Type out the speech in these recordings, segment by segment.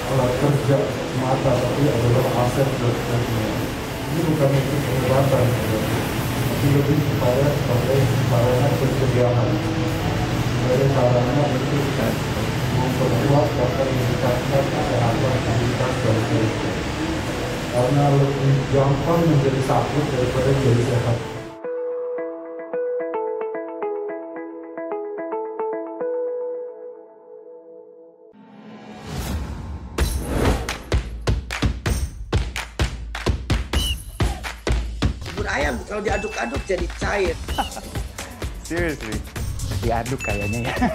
alat kerja semata, tapi adalah aset buat dunia. Ini bukan untuk pengobatan, tapi lebih supaya sebagai sarana pencegahan, sebagai sarana untuk memperkuat bahkan meningkatkan kesehatan imunitas dan sebagainya. Karena lebih gampang menjadi sakit daripada menjadi sehat. Bubur ayam kalau diaduk-aduk jadi cair. Seriously, diaduk kayaknya ya.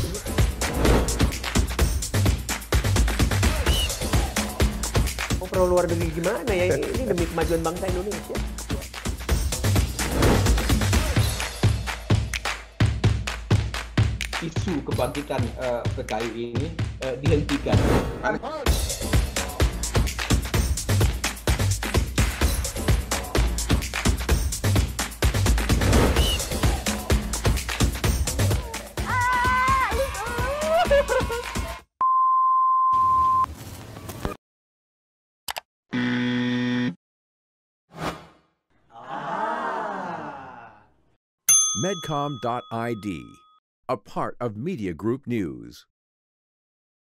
Mau pro luar negeri gimana ya? Ini demi kemajuan bangsa Indonesia. Isu kebangkitan PKI ini dihentikan. Medcom.id, a part of Media Group News.